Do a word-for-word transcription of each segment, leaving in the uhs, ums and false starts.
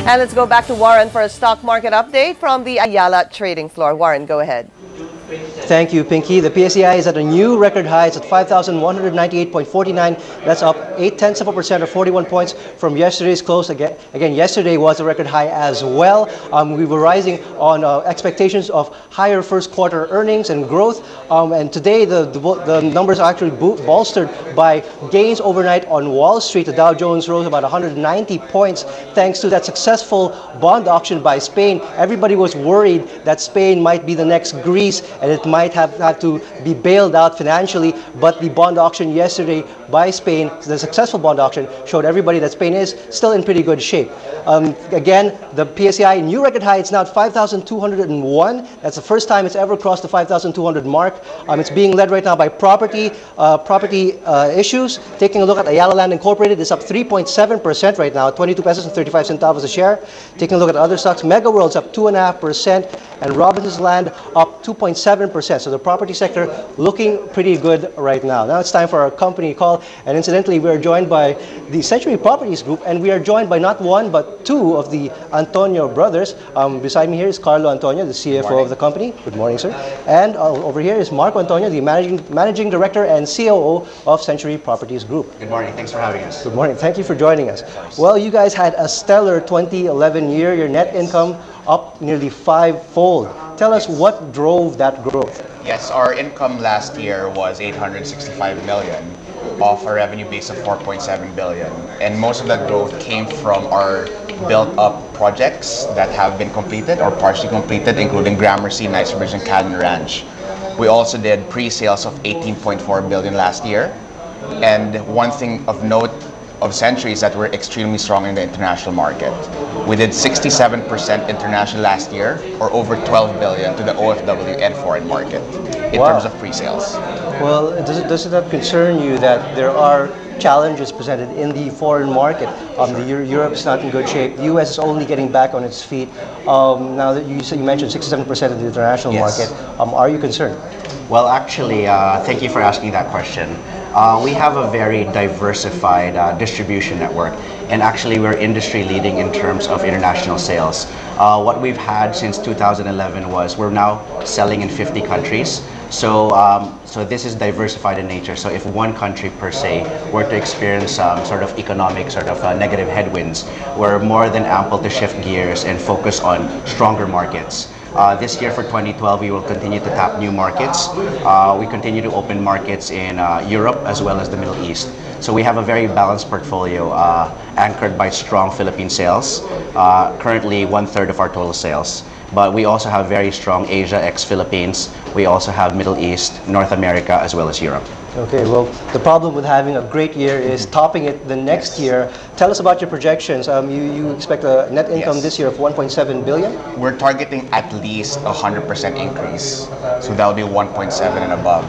And let's go back to Warren for a stock market update from the Ayala trading floor. Warren, go ahead. Thank you, Pinky. The P S E I is at a new record high. It's at five thousand one hundred ninety-eight point four nine. That's up eight tenths of a percent or forty-one points from yesterday's close. Again, again yesterday was a record high as well. Um, we were rising on uh, expectations of higher first quarter earnings and growth. Um, and today the, the, the numbers are actually bolstered by gains overnight on Wall Street. The Dow Jones rose about one hundred ninety points thanks to that successful bond auction by Spain. Everybody was worried that Spain might be the next Greece and it might have had to be bailed out financially, but the bond auction yesterday by Spain, the successful bond auction, showed everybody that Spain is still in pretty good shape. Um, again, the P S E I new record high, it's now at five thousand two hundred one. That's the first time it's ever crossed the five thousand two hundred mark. Um, it's being led right now by property uh, property uh, issues. Taking a look at Ayala Land Incorporated, it's up three point seven percent right now, twenty-two pesos and thirty-five centavos a share. Taking a look at other stocks, Mega World's up two point five percent and Robinson's Land up two point seven percent. So the property sector looking pretty good right now. Now it's time for our company call. And incidentally, we are joined by the Century Properties Group, and we are joined by not one but two of the Antonio brothers. Um, beside me here is Carlo Antonio, the C F O of the company. Good morning, sir. And uh, over here is Marco Antonio, the managing managing director and C O O of Century Properties Group. Good morning. Thanks for having us. Good morning. Thank you for joining us. Well, you guys had a stellar twenty eleven year. Your net income up nearly five-fold. Tell us what drove that growth. Yes, our income last year was eight hundred sixty-five million off a revenue base of four point seven billion. And most of that growth came from our built-up projects that have been completed or partially completed, including Gramercy, Knightsbridge, and Cannon Ranch. We also did pre-sales of eighteen point four billion last year. And one thing of note of Century is that we're extremely strong in the international market. We did sixty-seven percent international last year, or over twelve billion to the O F W and foreign market in Wow. terms of pre-sales. Well, does it, does it not concern you that there are challenges presented in the foreign market? Um, the Euro Europe is not in good shape. The U S is only getting back on its feet. Um, now that you, you mentioned sixty-seven percent of the international Yes. market, um, are you concerned? Well, actually, uh, thank you for asking that question. Uh, we have a very diversified uh, distribution network, and actually we're industry leading in terms of international sales. Uh, what we've had since two thousand eleven was we're now selling in fifty countries. So, um, so this is diversified in nature. So if one country per se were to experience some sort of economic sort of uh, negative headwinds, we're more than ample to shift gears and focus on stronger markets. Uh, this year for twenty twelve, we will continue to tap new markets. Uh, we continue to open markets in uh, Europe as well as the Middle East. So we have a very balanced portfolio uh, anchored by strong Philippine sales, uh, currently one third of our total sales. But we also have very strong Asia ex-Philippines. We also have Middle East, North America, as well as Europe. Okay, well, the problem with having a great year is topping it the next year. Tell us about your projections. Um, you, you expect a net income Yes. this year of one point seven billion? We're targeting at least a one hundred percent increase. So that'll be one point seven and above.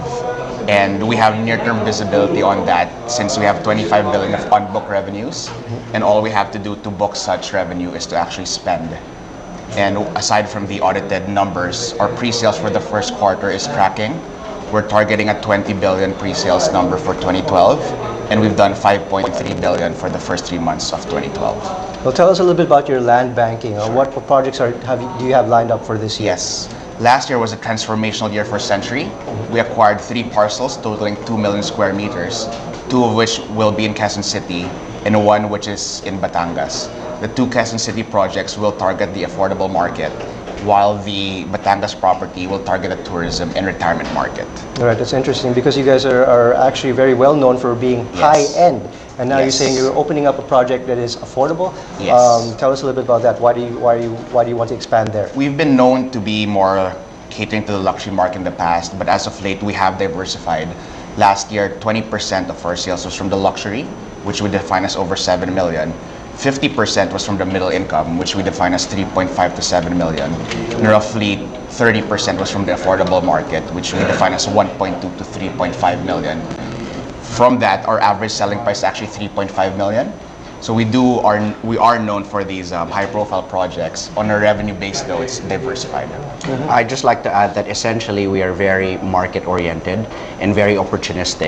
And we have near-term visibility on that since we have twenty-five billion of unbooked revenues. And all we have to do to book such revenue is to actually spend. And aside from the audited numbers, our pre-sales for the first quarter is tracking. We're targeting a twenty billion pre-sales number for twenty twelve, and we've done five point three billion for the first three months of twenty twelve. Well, tell us a little bit about your land banking. Uh, what projects are have you, do you have lined up for this year? Yes. Last year was a transformational year for Century. We acquired three parcels totaling two million square meters, two of which will be in Quezon City, and one which is in Batangas. The two Quezon City projects will target the affordable market, while the Batangas property will target the tourism and retirement market. All right, that's interesting because you guys are, are actually very well known for being Yes. high-end. And now Yes. you're saying you're opening up a project that is affordable. Yes. Um, tell us a little bit about that. Why do you why do you why do you want to expand there? We've been known to be more catering to the luxury market in the past, but as of late we have diversified. Last year, twenty percent of our sales was from the luxury, which we define as over seven million. fifty percent was from the middle income, which we define as three point five to seven million. And roughly thirty percent was from the affordable market, which we define as one point two to three point five million. From that, our average selling price is actually three point five million. So we do are we are known for these um, high-profile projects. On a revenue base, though, it's diversified. Mm-hmm. I'd just like to add that essentially we are very market-oriented and very opportunistic.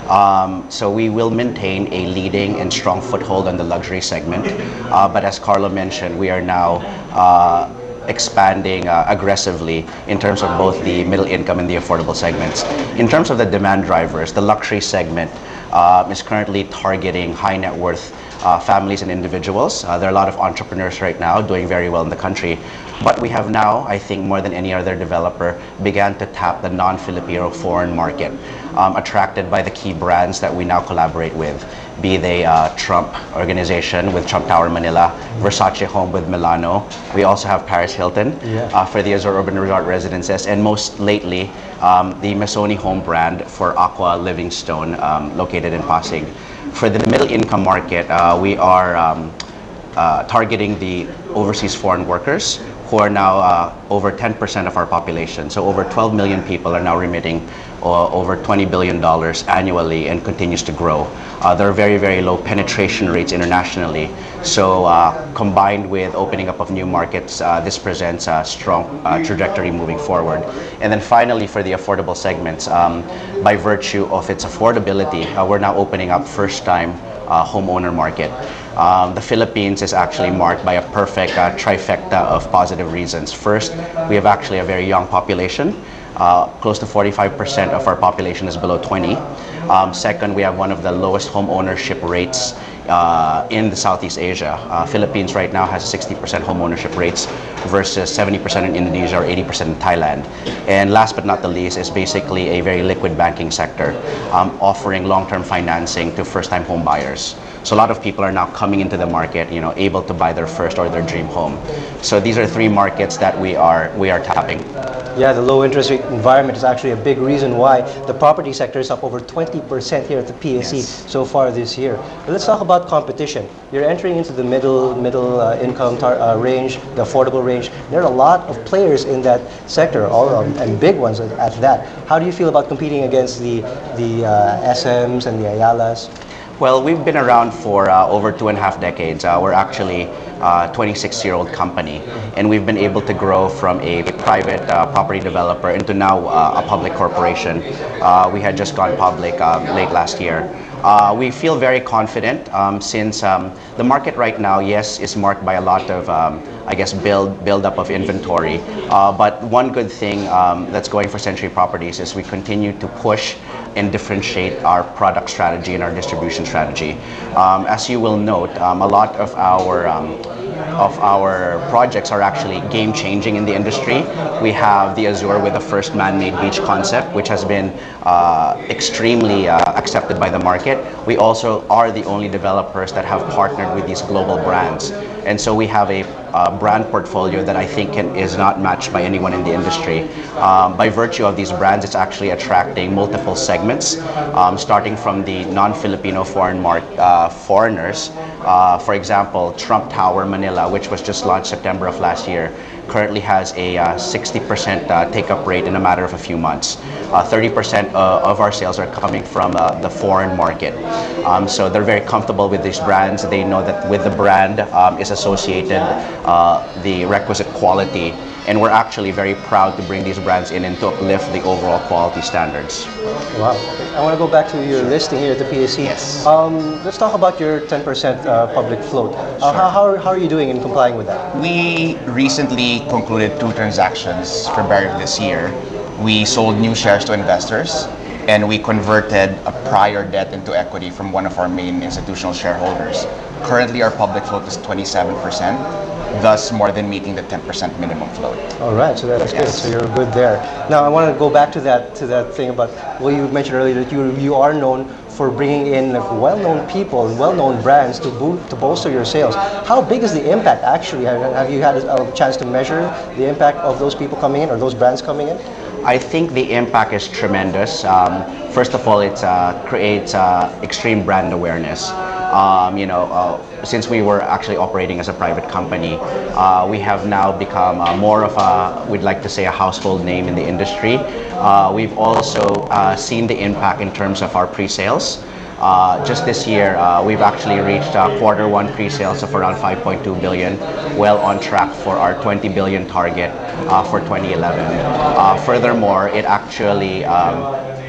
Um, so we will maintain a leading and strong foothold on the luxury segment. Uh, but as Carlo mentioned, we are now uh, expanding uh, aggressively in terms of both the middle income and the affordable segments. In terms of the demand drivers, the luxury segment uh, is currently targeting high net worth uh, families and individuals. Uh, there are a lot of entrepreneurs right now doing very well in the country. But we have now, I think more than any other developer, began to tap the non-Filipino foreign market, um, attracted by the key brands that we now collaborate with, be they uh, Trump organization with Trump Tower Manila, Versace Home with Milano. We also have Paris Hilton Yeah. uh, for the Azure Urban Resort Residences, and most lately, um, the Missoni Home brand for Aqua Livingstone, um, located in Pasig. For the middle income market, uh, we are um, uh, targeting the overseas foreign workers, who are now uh, over ten percent of our population. So over twelve million people are now remitting uh, over twenty billion dollars annually and continues to grow. Uh, there are very, very low penetration rates internationally. So uh, combined with opening up of new markets, uh, this presents a strong uh, trajectory moving forward. And then finally, for the affordable segments, um, by virtue of its affordability, uh, we're now opening up first-time uh, homeowner market. Um, the Philippines is actually marked by a perfect uh, trifecta of positive reasons. First, we have actually a very young population. Uh, close to forty-five percent of our population is below twenty. Um, second, we have one of the lowest home ownership rates uh, in the Southeast Asia. Uh, Philippines right now has sixty percent home ownership rates versus seventy percent in Indonesia or eighty percent in Thailand. And last but not the least is basically a very liquid banking sector, um, offering long-term financing to first-time home buyers. So a lot of people are now coming into the market, you know, able to buy their first or their dream home. So these are three markets that we are we are tapping. Yeah, the low interest rate environment is actually a big reason why the property sector is up over twenty percent here at the P S E Yes. so far this year. But let's talk about competition. You're entering into the middle middle uh, income tar uh, range, the affordable range. There are a lot of players in that sector, all um, and big ones at, at that. How do you feel about competing against the the uh, S Ms and the Ayalas? Well, we've been around for uh, over two and a half decades. Uh, we're actually a twenty-six-year-old company, and we've been able to grow from a private uh, property developer into now uh, a public corporation. Uh, we had just gone public um, late last year. Uh, we feel very confident um, since um, the market right now, yes, is marked by a lot of, um, I guess, build build up of inventory. Uh, but one good thing um, that's going for Century Properties is we continue to push and differentiate our product strategy and our distribution strategy. Um, as you will note, um, a lot of our um, of our projects are actually game-changing in the industry. We have the Azure with the first man-made beach concept, which has been uh, extremely uh, accepted by the market. We also are the only developers that have partnered with these global brands. And so we have a uh, brand portfolio that I think can, is not matched by anyone in the industry. Um, by virtue of these brands, it's actually attracting multiple segments, um, starting from the non-Filipino foreign mark, uh, foreigners. Uh, for example, Trump Tower Manila, which was just launched September of last year, currently has a uh, sixty percent uh, take-up rate in a matter of a few months. Uh, thirty percent uh, of our sales are coming from uh, the foreign market. Um, so they're very comfortable with these brands. They know that with the brand um, is associated uh, the requisite quality. And we're actually very proud to bring these brands in and to uplift the overall quality standards. Wow. I want to go back to your listing here at the P S E. Yes. Um, let's talk about your ten percent uh, public float. Uh, how, how, are, how are you doing in complying with that? We recently concluded two transactions February of this year. We sold new shares to investors, and we converted a prior debt into equity from one of our main institutional shareholders. Currently, our public float is twenty-seven percent, thus more than meeting the ten percent minimum float. All right, so that's good. Yes. So you're good there. Now, I want to go back to that to that thing about well, you mentioned earlier that you you are known for bringing in well-known people and well-known brands to bo to bolster your sales. How big is the impact actually? Have, have you had a chance to measure the impact of those people coming in or those brands coming in? I think the impact is tremendous. Um, first of all, it uh, creates uh, extreme brand awareness. Um, you know, uh, since we were actually operating as a private company, uh, we have now become uh, more of a, we'd like to say, a household name in the industry. Uh, we've also uh, seen the impact in terms of our pre-sales. Uh, just this year, uh, we've actually reached uh, quarter one pre-sales of around five point two billion, well on track for our twenty billion target uh, for twenty eleven. Uh, furthermore, it actually um,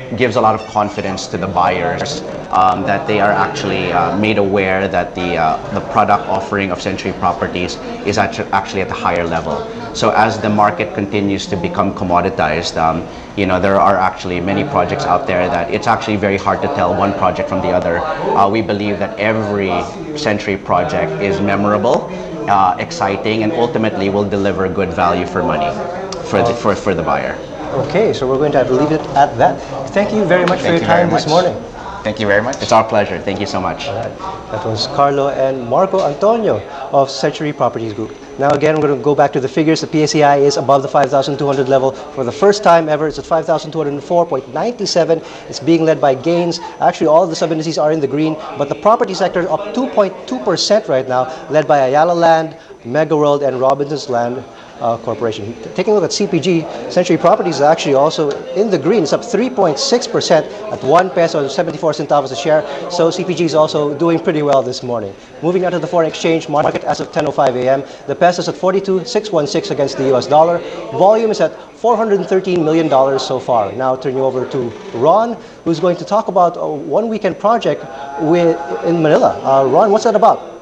gives a lot of confidence to the buyers um, that they are actually uh, made aware that the uh, the product offering of Century Properties is actu- actually at a higher level. So as the market continues to become commoditized, um, you know, there are actually many projects out there that it's actually very hard to tell one project from the other. Uh, we believe that every Century project is memorable, uh, exciting, and ultimately will deliver good value for money for the, for, for the buyer. Okay, so we're going to have to leave it at that. Thank you very much Thank for your you very time this much. morning. Thank you very much. It's our pleasure. Thank you so much. All right. That was Carlo and Marco Antonio of Century Properties Group. Now again, we're going to go back to the figures. The P S E I is above the five thousand two hundred level for the first time ever. It's at five thousand two hundred four point nine seven. It's being led by gains. Actually, all of the sub-indices are in the green, but the property sector is up two point two percent right now, led by Ayala Land, Mega World, and Robinson's Land Uh, Corporation. Taking a look at C P G, Century Properties is actually also in the green. It's up three point six percent at one peso and seventy-four centavos a share. So C P G is also doing pretty well this morning. Moving on to the foreign exchange market as of ten oh five a m The peso is at forty-two point six one six against the U S dollar. Volume is at four hundred thirteen million dollars so far. Now turning over to Ron, who's going to talk about a one weekend project with, in Manila. Uh, Ron, what's that about?